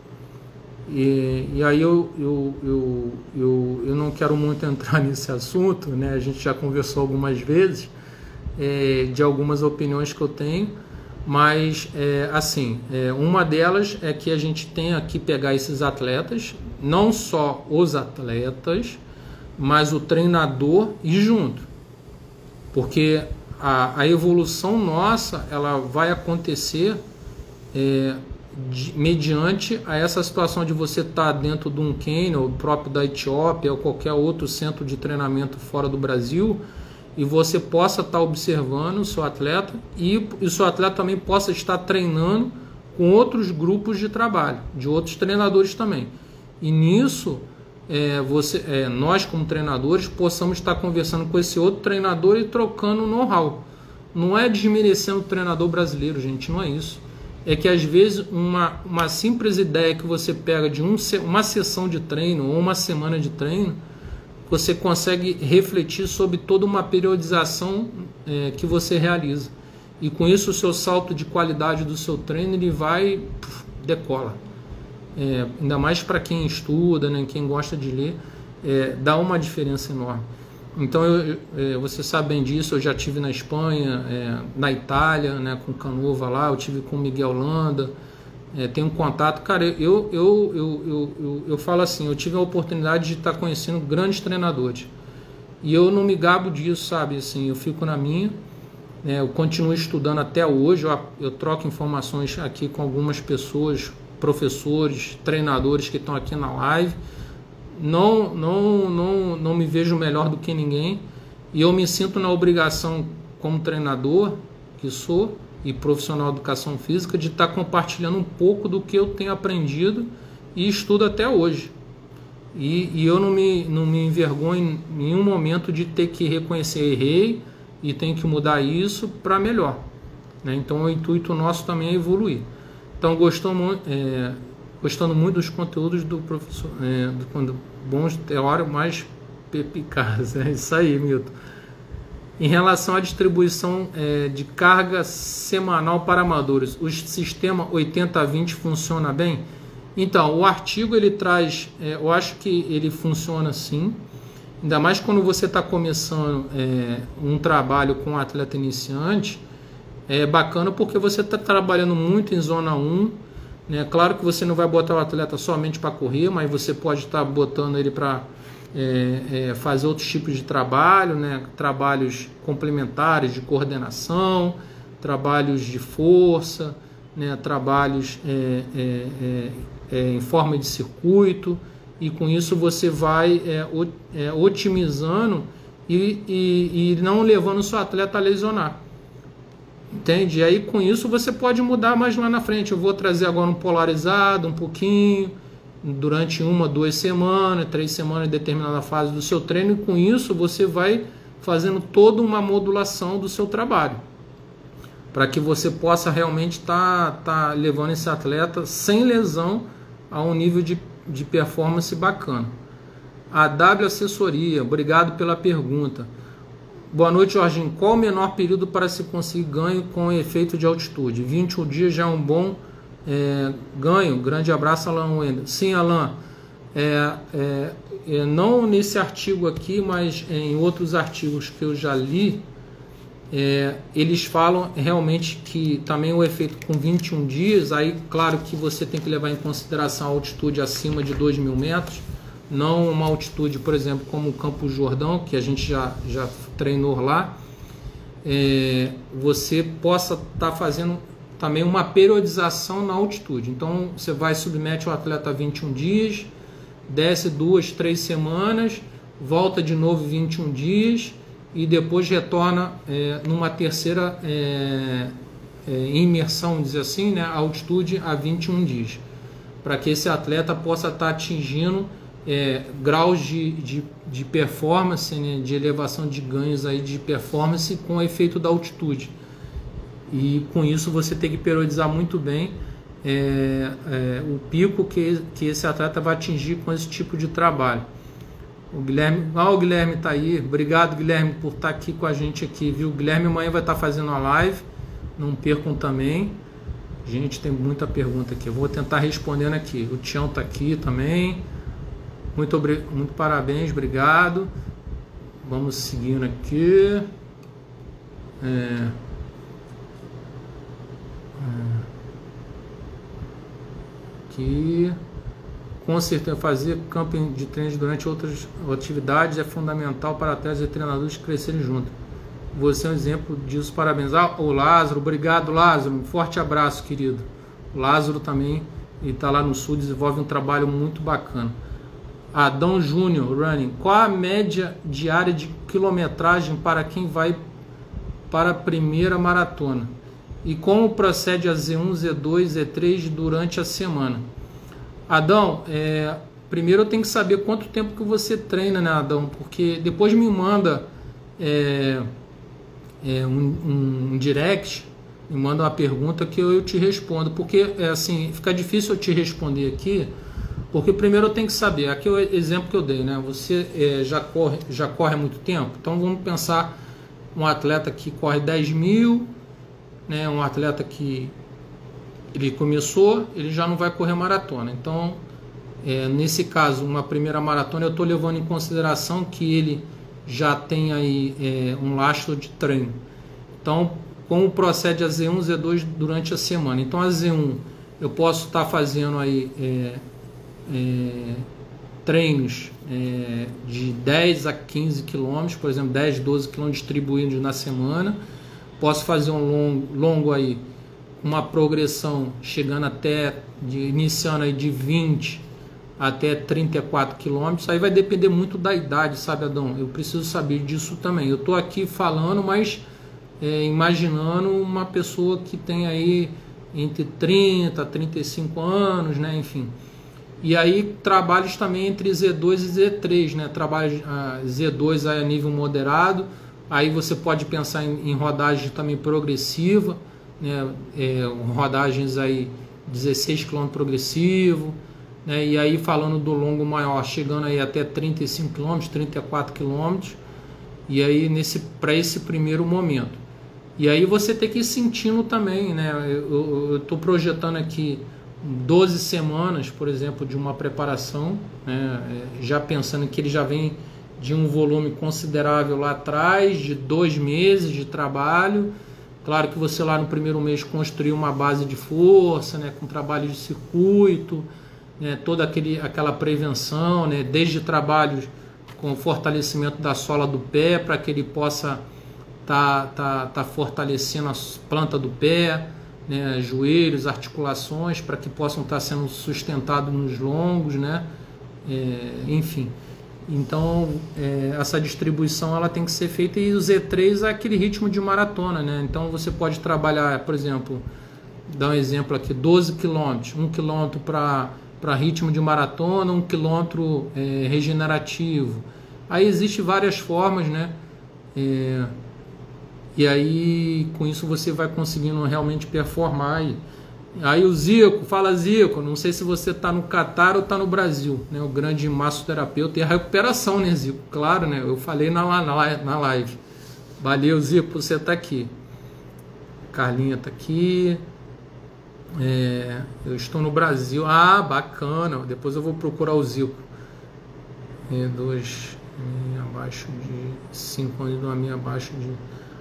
E, e aí eu, eu, eu, eu, eu não quero muito entrar nesse assunto, né? A gente já conversou algumas vezes é, de algumas opiniões que eu tenho, mas é, assim, é, uma delas é que a gente tem que pegar esses atletas, não só os atletas, mas o treinador e junto, porque a, a evolução nossa ela vai acontecer é, de, mediante a essa situação de você estar tá dentro de um Quênia, ou próprio da Etiópia, ou qualquer outro centro de treinamento fora do Brasil, e você possa estar tá observando o seu atleta e o seu atleta também possa estar treinando com outros grupos de trabalho, de outros treinadores também. E nisso é, você, é, nós como treinadores possamos estar conversando com esse outro treinador e trocando know-how. Não é desmerecendo o treinador brasileiro, gente, não é isso. É que às vezes uma, uma simples ideia que você pega de um, uma sessão de treino ou uma semana de treino, você consegue refletir sobre toda uma periodização é, que você realiza. E com isso o seu salto de qualidade do seu treino ele vai, puf, decola. É, ainda mais para quem estuda, né, quem gosta de ler, é, dá uma diferença enorme. Então eu, eu, você sabe bem disso, eu já tive na Espanha, é, na Itália, né, com Canova lá, eu tive com Miguel Landa, é, tenho um contato, cara, eu, eu, eu, eu, eu, eu falo assim, eu tive a oportunidade de estar conhecendo grandes treinadores, e eu não me gabo disso, sabe, assim, eu fico na minha, né, eu continuo estudando até hoje, eu, eu troco informações aqui com algumas pessoas, professores, treinadores que estão aqui na live. Não, não, não, não me vejo melhor do que ninguém e eu me sinto na obrigação como treinador que sou e profissional de educação física de estar compartilhando um pouco do que eu tenho aprendido e estudo até hoje. E, e eu não me, não me envergonho em nenhum momento de ter que reconhecer errei e tenho que mudar isso para melhor, né? Então o intuito nosso também é evoluir. Então gostou muito... É, gostando muito dos conteúdos do professor, é, do, quando bons teóricos mais perspicazes. É isso aí, Milton. Em relação à distribuição é, de carga semanal para amadores, o sistema oitenta vinte funciona bem? Então, o artigo ele traz, é, eu acho que ele funciona sim, ainda mais quando você está começando é, um trabalho com um atleta iniciante, é bacana porque você está trabalhando muito em zona um, né? Claro que você não vai botar o atleta somente para correr, mas você pode estar botando ele para é, é, fazer outros tipos de trabalho, né? Trabalhos complementares de coordenação, trabalhos de força, né? Trabalhos é, é, é, é, em forma de circuito, e com isso você vai é, é, otimizando e, e, e não levando o seu atleta a lesionar. Entende? E aí com isso você pode mudar mais lá na frente. Eu vou trazer agora um polarizado um pouquinho, durante uma, duas semanas, três semanas em determinada fase do seu treino, e com isso você vai fazendo toda uma modulação do seu trabalho, para que você possa realmente estar tá, tá levando esse atleta sem lesão a um nível de, de performance bacana. A W Assessoria, obrigado pela pergunta. Boa noite, Jorginho. Qual o menor período para se conseguir ganho com efeito de altitude? vinte e um dias já é um bom é, ganho. Grande abraço, Alan Wender. Sim, Alan. É, é, é, não nesse artigo aqui, mas em outros artigos que eu já li, é, eles falam realmente que também o efeito com vinte e um dias, aí claro que você tem que levar em consideração a altitude acima de dois mil metros, não uma altitude, por exemplo, como o Campo Jordão, que a gente já, já treinou lá, é, você possa estar tá fazendo também uma periodização na altitude. Então, você vai, submete o atleta a vinte e um dias, desce duas, três semanas, volta de novo vinte e um dias, e depois retorna é, numa terceira é, é, imersão, dizer assim, né, a altitude a vinte e um dias, para que esse atleta possa estar tá atingindo É, graus de, de, de performance, né, de elevação de ganhos aí de performance com o efeito da altitude. E com isso você tem que periodizar muito bem é, é, o pico que, que esse atleta vai atingir com esse tipo de trabalho. O Guilherme, ah, o Guilherme está aí, obrigado, Guilherme, por estar tá aqui com a gente aqui, viu? O Guilherme amanhã vai estar tá fazendo a live, não percam também. Gente, tem muita pergunta aqui, eu vou tentar respondendo aqui. O Tião está aqui também. Muito, muito parabéns, obrigado. Vamos seguindo aqui. É, aqui. Com certeza, fazer camping de treinos durante outras atividades é fundamental para atletas e treinadores crescerem juntos. Você é um exemplo disso, parabéns. Ah, o Lázaro, obrigado, Lázaro. Um forte abraço, querido. O Lázaro também está lá no sul, desenvolve um trabalho muito bacana. Adão Júnior Running, qual a média diária de quilometragem para quem vai para a primeira maratona? E como procede a Z um, Z dois, Z três durante a semana? Adão, é, primeiro eu tenho que saber quanto tempo que você treina, né, Adão? Porque depois me manda é, é, um, um direct, me manda uma pergunta que eu, eu te respondo. Porque, é assim, fica difícil eu te responder aqui, porque primeiro eu tenho que saber, aqui é o exemplo que eu dei, né? Você é, já, corre, já corre há muito tempo, então vamos pensar um atleta que corre dez mil, né? Um atleta que ele começou, ele já não vai correr maratona. Então, é, nesse caso, uma primeira maratona, eu estou levando em consideração que ele já tem aí é, um lastro de treino. Então, como procede a Z um, Z dois durante a semana? Então, a Z um, eu posso estar tá fazendo aí é, é, treinos é, de dez a quinze quilômetros, por exemplo, dez, doze quilômetros distribuídos na semana. Posso fazer um longo, longo aí, uma progressão chegando até, de, iniciando aí de vinte até trinta e quatro quilômetros. Aí vai depender muito da idade, sabe, Adão? Eu preciso saber disso também. Eu estou aqui falando, mas é, imaginando uma pessoa que tem aí entre trinta a trinta e cinco anos, né? Enfim. E aí trabalhos também entre Z dois e Z três, né? Trabalhos ah, Z dois aí a nível moderado. Aí você pode pensar em, em rodagem também progressiva, né? É, rodagens aí dezesseis quilômetros progressivo, né? E aí falando do longo maior, chegando aí até trinta e cinco quilômetros, trinta e quatro quilômetros, e aí nesse para esse primeiro momento. E aí você tem que ir sentindo também, né? Eu estou projetando aqui doze semanas, por exemplo, de uma preparação, né? Já pensando que ele já vem de um volume considerável lá atrás, de dois meses de trabalho. Claro que você lá no primeiro mês construiu uma base de força, né, com trabalho de circuito, né, toda aquele, aquela prevenção, né, desde trabalhos com fortalecimento da sola do pé, para que ele possa estar tá, tá, tá fortalecendo a planta do pé, né, joelhos, articulações, para que possam estar tá sendo sustentados nos longos, né, é, enfim. Então, é, essa distribuição ela tem que ser feita, e o Z três é aquele ritmo de maratona, né? Então, você pode trabalhar, por exemplo, dar um exemplo aqui, doze quilômetros, um quilômetro para ritmo de maratona, um quilômetro é, regenerativo. Aí existem várias formas, né? É, e aí, com isso, você vai conseguindo realmente performar. E, aí o Zico, fala Zico, não sei se você está no Catar ou está no Brasil, né? O grande massoterapeuta e a recuperação, né, Zico? Claro, né? Eu falei na, na, na live. Valeu, Zico, você está aqui. Carlinha está aqui. É, eu estou no Brasil. Ah, bacana. Depois eu vou procurar o Zico. É, dois, abaixo de cinco anos, uma minha abaixo de...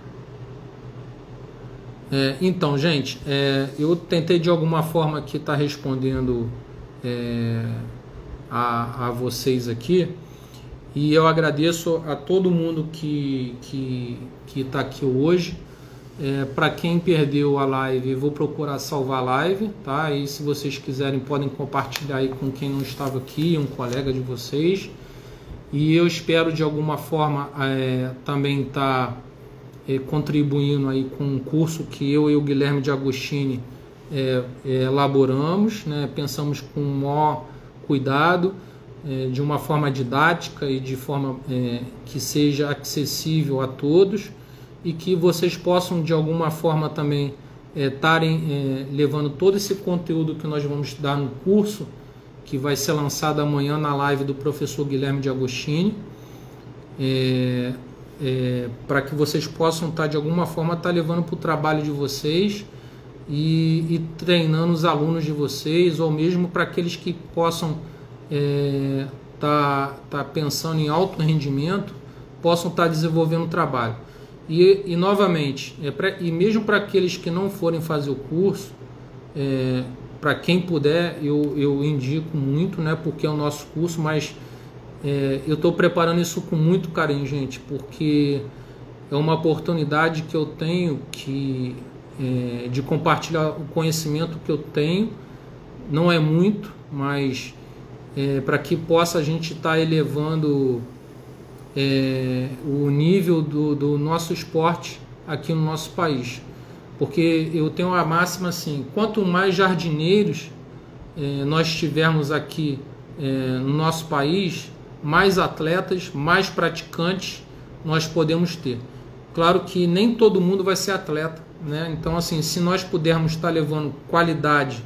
É, então, gente, é, eu tentei de alguma forma aqui estar tá respondendo é, a, a vocês aqui, e eu agradeço a todo mundo que que que está aqui hoje. É, para quem perdeu a live, eu vou procurar salvar a live, tá? E se vocês quiserem, podem compartilhar aí com quem não estava aqui, um colega de vocês. E eu espero de alguma forma é, também estar tá, É, contribuindo aí com um curso que eu e o Guilherme de Agostini é, é, elaboramos, né? Pensamos com o maior cuidado, é, de uma forma didática e de forma é, que seja acessível a todos, e que vocês possam de alguma forma também estarem é, é, levando todo esse conteúdo que nós vamos dar no curso, que vai ser lançado amanhã na live do professor Guilherme de Agostini. É, É, para que vocês possam estar de alguma forma estar levando para o trabalho de vocês e, e treinando os alunos de vocês, ou mesmo para aqueles que possam é, estar tá, tá pensando em alto rendimento, possam estar desenvolvendo o trabalho. E, e novamente, é pra, e mesmo para aqueles que não forem fazer o curso, é, para quem puder, eu, eu indico muito, né, porque é o nosso curso, mas É, eu estou preparando isso com muito carinho, gente, porque é uma oportunidade que eu tenho que, é, de compartilhar o conhecimento que eu tenho. Não é muito, mas é, para que possa a gente estar tá elevando é, o nível do, do nosso esporte aqui no nosso país. Porque eu tenho a máxima assim, quanto mais jardineiros é, nós tivermos aqui é, no nosso país, mais atletas, mais praticantes nós podemos ter. Claro que nem todo mundo vai ser atleta, né? Então, assim, se nós pudermos estar levando qualidade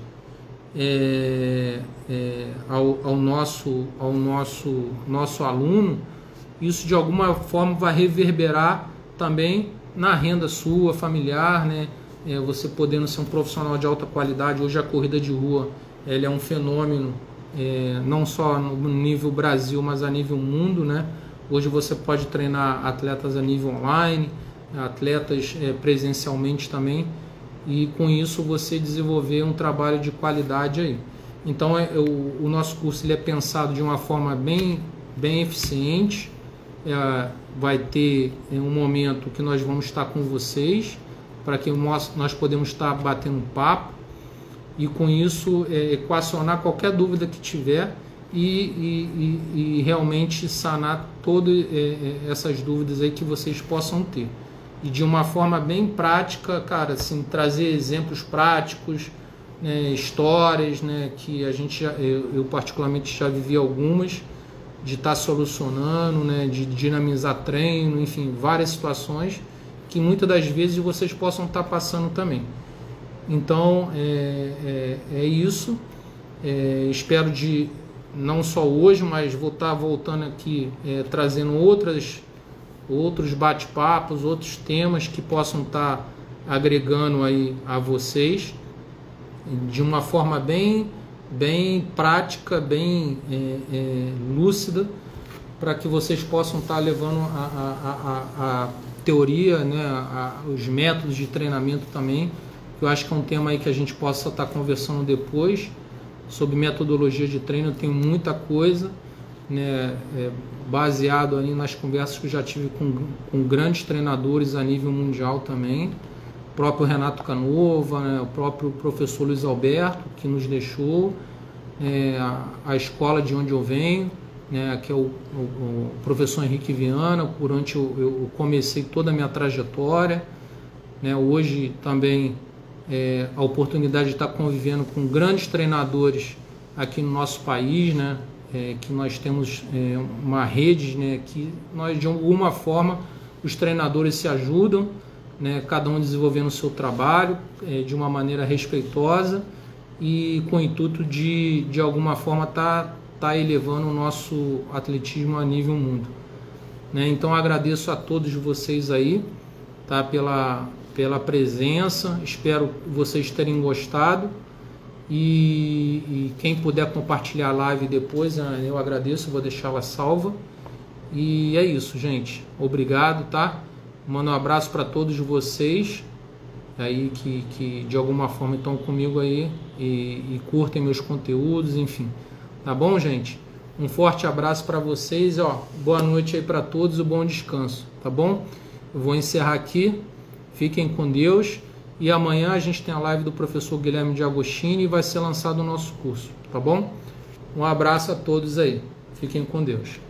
é, é, ao, ao nosso, ao nosso, nosso aluno, isso de alguma forma vai reverberar também na renda sua, familiar, né? É, você podendo ser um profissional de alta qualidade. Hoje a corrida de rua ele é um fenômeno, é, não só no nível Brasil, mas a nível mundo, né? Hoje você pode treinar atletas a nível online, atletas é, presencialmente também, e com isso você desenvolver um trabalho de qualidade aí. Então é, o, o nosso curso ele é pensado de uma forma bem, bem eficiente. É, vai ter um momento que nós vamos estar com vocês, para que nós, nós podemos estar batendo um papo, e com isso é, equacionar qualquer dúvida que tiver e, e, e, e realmente sanar todas é, essas dúvidas aí que vocês possam ter. E de uma forma bem prática, cara, assim, trazer exemplos práticos, né, histórias, né, que a gente já, eu, eu particularmente já vivi algumas, de estar solucionando, né, de dinamizar treino, enfim, várias situações que muitas das vezes vocês possam estar passando também. Então é, é, é isso. É, espero de não só hoje, mas vou estar voltando aqui é, trazendo outras, outros bate-papos, outros temas que possam estar agregando aí a vocês de uma forma bem bem prática, bem é, é, lúcida, para que vocês possam estar levando a, a, a, a teoria, né, a, a, os métodos de treinamento também. Eu acho que é um tema aí que a gente possa estar conversando depois sobre metodologia de treino. Eu tenho muita coisa, né, é, baseado aí nas conversas que eu já tive com, com grandes treinadores a nível mundial também. O próprio Renato Canova, né, o próprio professor Luiz Alberto, que nos deixou, é, a, a escola de onde eu venho, né, que é o, o, o professor Henrique Viana, por onde eu, eu comecei toda a minha trajetória. Né, hoje também é, a oportunidade de estar convivendo com grandes treinadores aqui no nosso país, né, é, que nós temos é, uma rede, né, que nós de alguma forma os treinadores se ajudam, né, cada um desenvolvendo o seu trabalho é, de uma maneira respeitosa e com o intuito de de alguma forma estar tá, tá elevando o nosso atletismo a nível mundo, né? Então agradeço a todos vocês aí, tá, pela, pela presença, espero vocês terem gostado, e, e quem puder compartilhar a live depois eu agradeço, vou deixá-la salva, e é isso, gente, obrigado, tá? Mando um abraço para todos vocês aí que, que de alguma forma estão comigo aí e, e curtem meus conteúdos, enfim. Tá bom, gente? Um forte abraço para vocês, ó. Boa noite aí para todos e bom descanso, tá bom? Eu vou encerrar aqui. Fiquem com Deus. E amanhã a gente tem a live do professor Guilherme de Agostini e vai ser lançado o nosso curso, tá bom? Um abraço a todos aí. Fiquem com Deus.